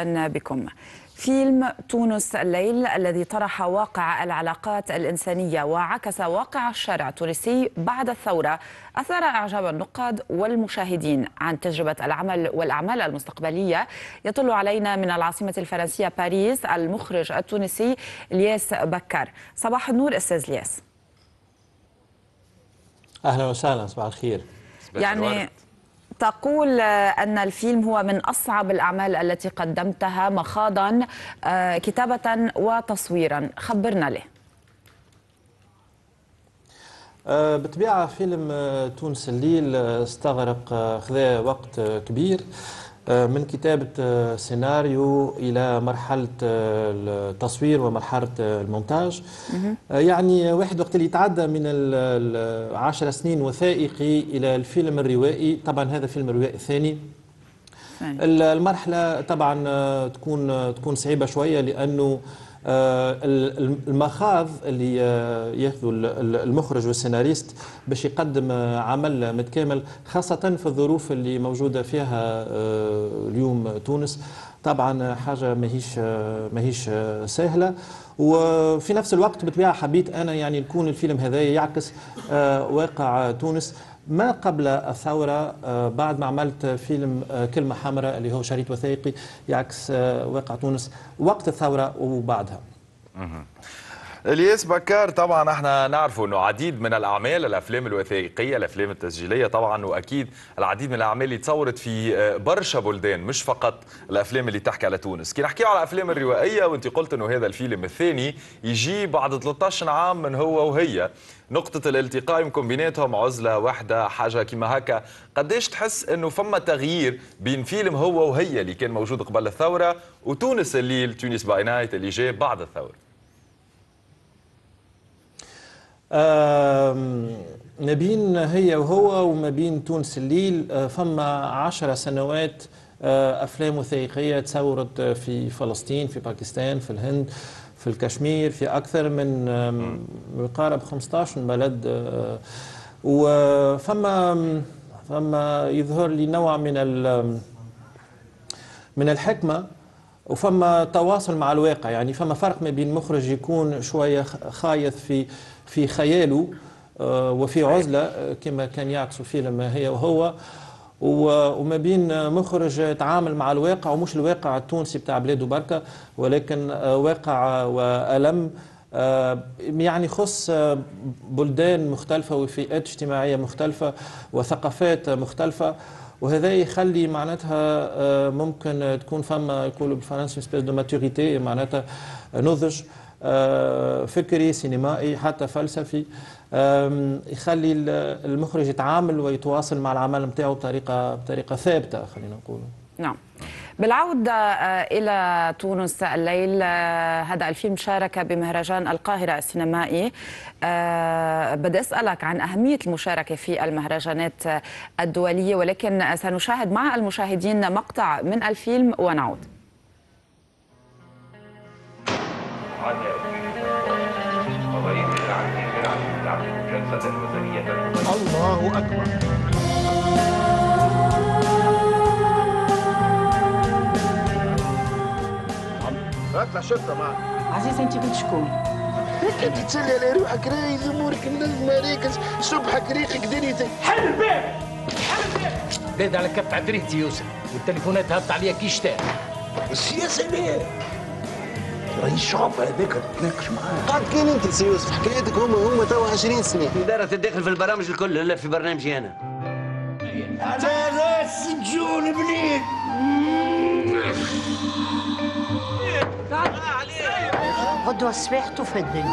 بكم. فيلم تونس الليل الذي طرح واقع العلاقات الإنسانية وعكس واقع الشارع التونسي بعد الثورة أثار إعجاب النقاد والمشاهدين. عن تجربة العمل والأعمال المستقبلية يطل علينا من العاصمة الفرنسية باريس المخرج التونسي إلياس بكار. صباح النور أستاذ إلياس. أهلا وسهلا، صباح الخير. يعني تقول أن الفيلم هو من أصعب الأعمال التي قدمتها مخاضا كتابة وتصويرا، خبرنا له. بالطبيعة فيلم تونس الليل استغرق خذا وقت كبير من كتابة سيناريو إلى مرحلة التصوير ومرحلة المونتاج. يعني واحد وقت اللي يتعدى من 10 سنين وثائقي إلى الفيلم الروائي. طبعا هذا فيلم روائي ثاني. المرحلة طبعا تكون صعيبة شوية، لأنه المخاض اللي ياخذوا المخرج والسيناريست باش يقدم عمل متكامل، خاصة في الظروف اللي موجودة فيها اليوم تونس. طبعا حاجة ماهيش سهلة، وفي نفس الوقت بالطبيعة حبيت أنا يعني يكون الفيلم هذا يعكس واقع تونس ما قبل الثورة. بعد ما عملت فيلم كلمة حمراء اللي هو شريط وثائقي يعكس واقع تونس وقت الثورة وبعدها. إلياس بكار، طبعا احنا نعرفوا انه عديد من الاعمال، الافلام الوثائقيه، الافلام التسجيليه طبعا، واكيد العديد من الاعمال اللي تصورت في برشا بلدان، مش فقط الافلام اللي تحكي على تونس. كي نحكيو على الافلام الروائيه، وانت قلت انه هذا الفيلم الثاني يجي بعد 13 عام من هو وهي، نقطة الالتقاء يمكن بيناتهم عزلة واحدة، حاجة كما هكا. قديش تحس انه فما تغيير بين فيلم هو وهي اللي كان موجود قبل الثورة وتونس الليل، تونس باي نايت اللي جاء بعد الثورة؟ ما بين هي وهو وما بين تونس الليل فما 10 سنوات أفلام وثائقية تصورت في فلسطين، في باكستان، في الهند، في الكشمير، في أكثر من يقارب 15 بلد. وفما يظهر لي نوع من الحكمة، وفما تواصل مع الواقع. يعني فما فرق ما بين مخرج يكون شوية خايض في خياله وفي عزلة كما كان يعكس فيلم هي وهو، وما بين مخرج يتعامل مع الواقع، ومش الواقع التونسي بتاع بلاده بركة، ولكن واقع وألم يعني يخص بلدان مختلفة وفئات اجتماعية مختلفة وثقافات مختلفة. وهذا يخلي معناتها ممكن تكون فما يقولوا بالفرنسي سبيس دو ماتوريتي، معناتها نضج فكري سينمائي حتى فلسفي، يخلي المخرج يتعامل ويتواصل مع العمل نتاعو بطريقة ثابتة، خلينا نقول. نعم. بالعودة إلى تونس الليل، هذا الفيلم شارك بمهرجان القاهرة السينمائي. بدي أسألك عن أهمية المشاركة في المهرجانات الدولية، ولكن سنشاهد مع المشاهدين مقطع من الفيلم ونعود. الله أكبر. اطلع شرطة معك. عزيز انت بنت شكون؟ انت تسلي على روحك، راهي امورك منظمة راكز، صبحك ريقك دنيتك. حل الباب، حل الباب. داد على كف عفريتي يوسف، والتليفونات هبط عليا كي شتاء. السياسة ليه؟ راهي الشعب هذاك تناقش معاه. قاعد كاين انت سي يوسف، حكايتك هما توا 20 سنة. دارت تدخل في البرامج الكل، الا في برنامجي انا. راس سجون بنيت. غدوة الصباح تفدني.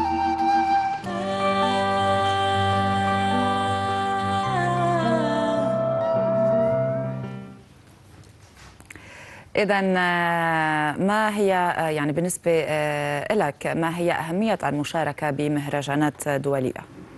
إذن ما هي يعني بالنسبة لك ما هي أهمية المشاركة بمهرجانات دولية؟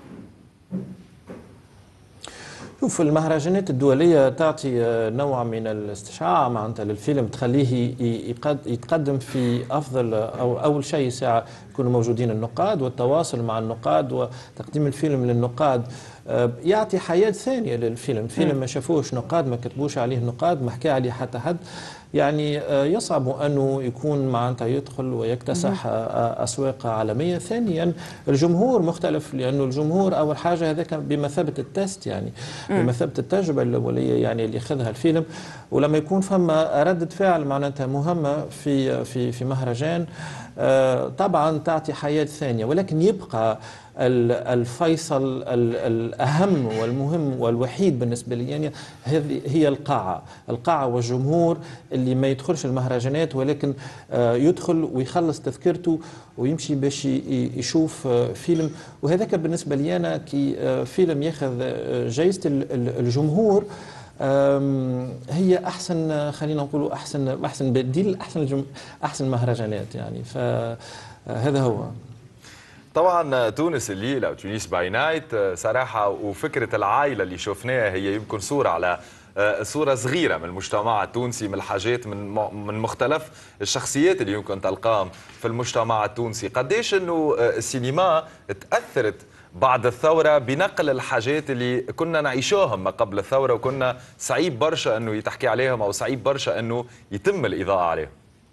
شوف، المهرجانات الدولية تعطي نوع من الاستشعاع معناتها للفيلم، تخليه يتقدم في أفضل، أو أول شيء ساعة يكونوا موجودين النقاد والتواصل مع النقاد وتقديم الفيلم للنقاد يعطي حياة ثانية للفيلم. فيلم ما شافوش نقاد، ما كتبوش عليه نقاد، ما حكى عليه حتى حد، يعني يصعب أنه يكون معناتها يدخل ويكتسح أسواق عالمية. ثانيا الجمهور مختلف، لأنه الجمهور أول حاجة هذاك بمثابة التست، يعني بمثابة التجربة الأولية يعني اللي ياخذها الفيلم. ولما يكون فما ردة فعل معناتها مهمة في مهرجان طبعا تعطي حياة ثانية. ولكن يبقى الفيصل الأهم والمهم والوحيد بالنسبة لي يعني هي القاعة والجمهور اللي ما يدخلش المهرجانات، ولكن يدخل ويخلص تذكرته ويمشي باش يشوف فيلم. وهذاك بالنسبة لي أنا كي فيلم ياخذ جائزة الجمهور هي احسن، خلينا نقولوا احسن بديل، احسن مهرجانات يعني. فهذا هو. طبعا تونس الليله او تونس باي نايت صراحه، وفكره العائله اللي شفناها هي يمكن صوره على صورة صغيرة من المجتمع التونسي، من الحاجات من مختلف الشخصيات اللي يمكن تلقاهم في المجتمع التونسي. قديش انه السينما تأثرت بعد الثورة بنقل الحاجات اللي كنا نعيشوهم ما قبل الثورة، وكنا صعيب برشا انه يتحكي عليهم او صعيب برشا انه يتم الإضاءة عليهم؟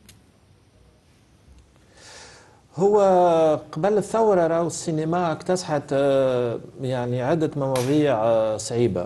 هو قبل الثورة راهو السينما اكتسحت يعني عدة مواضيع صعيبة،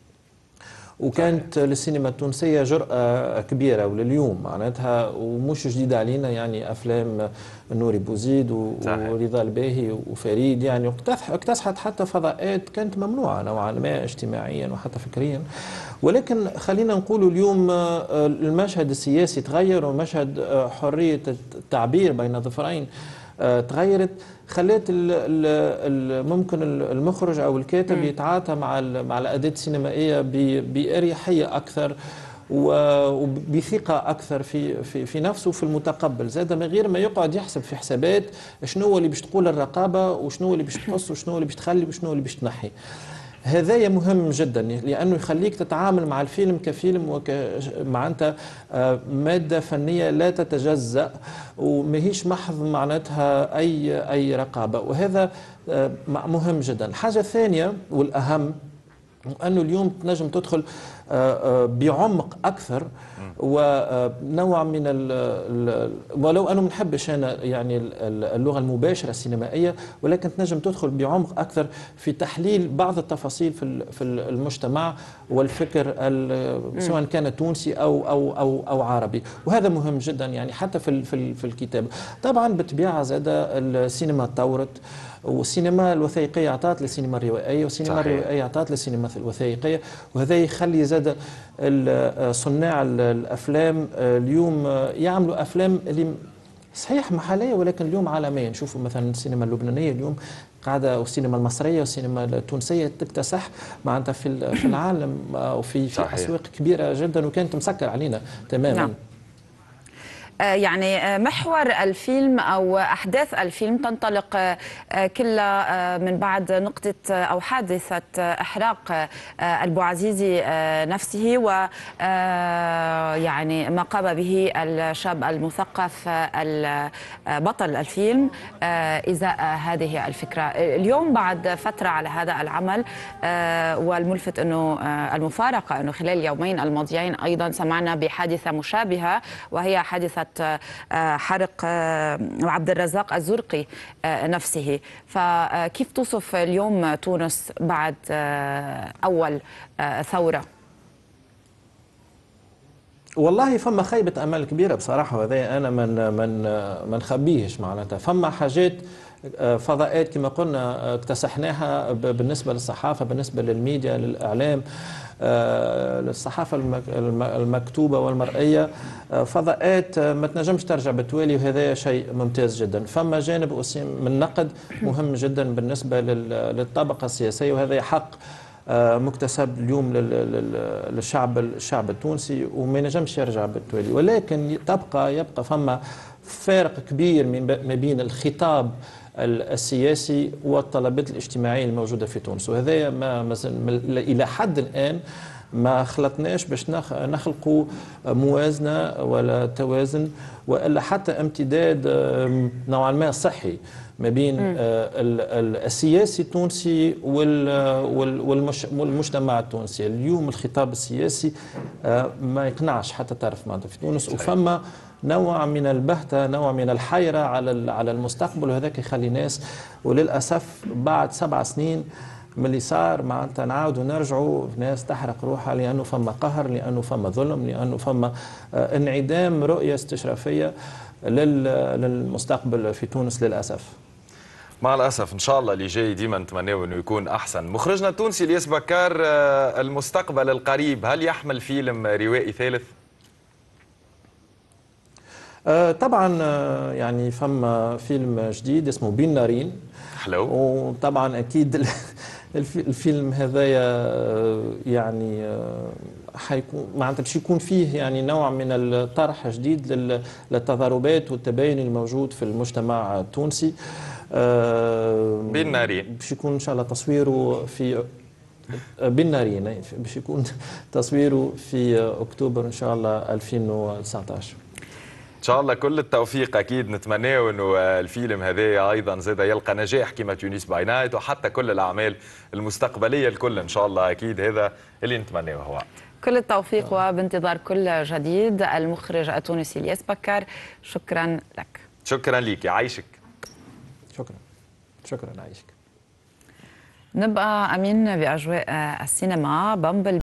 وكانت للسينما التونسية جرأة كبيرة ولليوم معناتها، ومش جديدة علينا يعني أفلام نوري بوزيد ورضا الباهي وفريد يعني اكتسحت حتى فضاءات كانت ممنوعة نوعا ما اجتماعيا وحتى فكريا. ولكن خلينا نقول اليوم المشهد السياسي تغير، ومشهد حرية التعبير بين ظفرين تغيرت، خلت ممكن المخرج او الكاتب يتعاطى مع الاداه السينمائيه باريحيه اكثر وبثقه اكثر في نفسه وفي المتقبل، زاد من غير ما يقعد يحسب في حسابات شنو اللي باش تقول الرقابه وشنو اللي باش تقص وشنو اللي باش تخلي وشنو اللي باش تنحي. هذايا مهم جدا لانه يخليك تتعامل مع الفيلم كفيلم معناتها ماده فنيه لا تتجزأ وماهيش محض معناتها اي رقابه، وهذا مهم جدا. الحاجه الثانيه والاهم انه اليوم تنجم تدخل بعمق اكثر ونوع من ولو انه ما نحبش انا يعني اللغه المباشره السينمائيه، ولكن تنجم تدخل بعمق اكثر في تحليل بعض التفاصيل في المجتمع والفكر سواء كان تونسي او عربي، وهذا مهم جدا يعني حتى في الكتابه. طبعا بالطبيعه زاد السينما تطورت، والسينما الوثائقيه عطات للسينما الروائيه، والسينما الروائيه عطات للسينما الوثائقيه، وهذا يخلي زاد صناع الافلام اليوم يعملوا افلام اللي صحيح محليه ولكن اليوم عالميه. نشوفوا مثلا السينما اللبنانيه اليوم قاعده، والسينما المصريه والسينما التونسيه تكتسح معناتها في العالم وفي اسواق كبيره جدا، وكانت مسكر علينا تماما. نعم. يعني محور الفيلم أو أحداث الفيلم تنطلق كلها من بعد نقطة أو حادثة إحراق البوعزيزي نفسه، و يعني ما قام به الشاب المثقف بطل الفيلم إزاء هذه الفكرة. اليوم بعد فترة على هذا العمل، والملفت أنه المفارقة أنه خلال اليومين الماضيين أيضا سمعنا بحادثة مشابهة، وهي حادثة حرق عبد الرزاق الزرقي نفسه. فكيف توصف اليوم تونس بعد أول ثورة؟ والله فما خيبة أمل كبيرة بصراحة، وهذا أنا ما نخبيهش معناتها. فما حاجات فضاءات كما قلنا اكتسحناها بالنسبة للصحافة، بالنسبة للميديا، للإعلام، للصحافة المكتوبة والمرئية، فضاءات ما تنجمش ترجع بالتوالي، وهذا شيء ممتاز جدا. فما جانب من نقد مهم جدا بالنسبة للطبقة السياسية، وهذا حق مكتسب اليوم للشعب التونسي وما ينجمش يرجع بالتوالي. ولكن يبقى فما فارق كبير ما بين الخطاب السياسي والطلبات الاجتماعية الموجودة في تونس، وهذا ما إلى حد الآن ما خلطناش باش نخلقوا موازنة ولا توازن وإلا حتى امتداد نوعا ما صحي ما بين السياسي التونسي والمجتمع التونسي. اليوم الخطاب السياسي ما يقنعش حتى طرف معناتها في تونس، وفما نوع من البهتة، نوع من الحيرة على المستقبل، وهذاك يخلي ناس، وللأسف بعد 7 سنين من اللي صار معناتها نعاودوا نرجعوا ناس تحرق روحها، لأنه فما قهر، لأنه فما ظلم، لأنه فما انعدام رؤية استشرافية للمستقبل في تونس للأسف. مع الأسف. إن شاء الله اللي جاي ديما نتمناه أنه يكون أحسن. مخرجنا التونسي الياس بكار، المستقبل القريب هل يحمل فيلم روائي ثالث؟ طبعا يعني فما فيلم جديد اسمه بين نارين. حلو. وطبعا أكيد الفيلم هذايا يعني حيكون معناتها باش يكون فيه يعني نوع من الطرح جديد للتضاربات والتباين الموجود في المجتمع التونسي. بين نارين باش يكون ان شاء الله تصويره في بين نارين، باش يكون تصويره في اكتوبر ان شاء الله 2019. ان شاء الله كل التوفيق. اكيد نتمناه انه الفيلم هذا ايضا زاد يلقى نجاح كما تونس باي نايت، وحتى كل الاعمال المستقبليه الكل ان شاء الله. اكيد هذا اللي نتمناه. هو كل التوفيق وبانتظار كل جديد. المخرج التونسي الياس بكار، شكرا لك. شكرا لك، يعيشك. شكرا عايشك. نبقى امين باجواء السينما. بامبل